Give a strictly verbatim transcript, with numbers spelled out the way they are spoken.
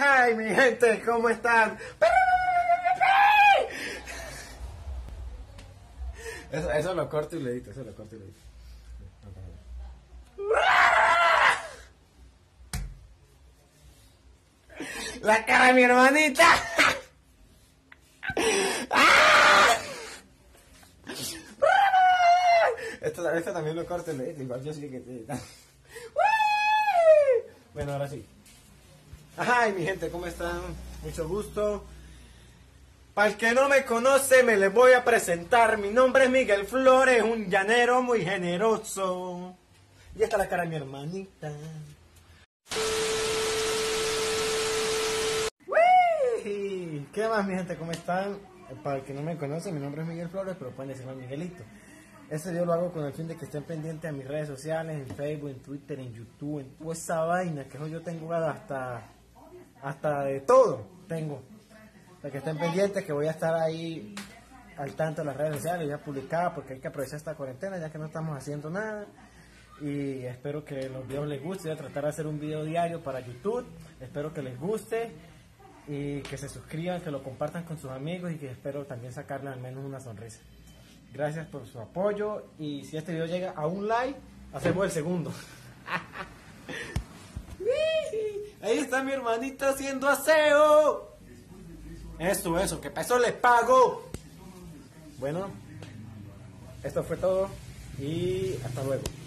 Ay, mi gente, ¿cómo están? Eso, eso lo corto y lo edito, eso lo corto y lo edito. La cara de mi hermanita. Esto, esto también lo corto y lo edito, igual yo sí que te edito. Bueno, ahora sí. Ay, mi gente, ¿cómo están? Mucho gusto. Para el que no me conoce, me les voy a presentar. Mi nombre es Miguel Flores, un llanero muy generoso. Y esta es la cara de mi hermanita. ¡Uy! ¿Qué más, mi gente? ¿Cómo están? Para el que no me conoce, mi nombre es Miguel Flores, pero pueden decirme Miguelito. Este video lo hago con el fin de que estén pendientes a mis redes sociales, en Facebook, en Twitter, en YouTube, en toda esa vaina, que yo tengo hasta, hasta de todo, tengo. Para que estén pendientes, que voy a estar ahí al tanto de las redes sociales, ya publicada, porque hay que aprovechar esta cuarentena, ya que no estamos haciendo nada. Y espero que los videos les guste. Voy a tratar de hacer un video diario para YouTube. Espero que les guste y que se suscriban, que lo compartan con sus amigos y que espero también sacarle al menos una sonrisa. Gracias por su apoyo y si este video llega a un like, hacemos el segundo. Ahí está mi hermanita haciendo aseo. Eso, eso, que para eso les pago. Bueno, esto fue todo y hasta luego.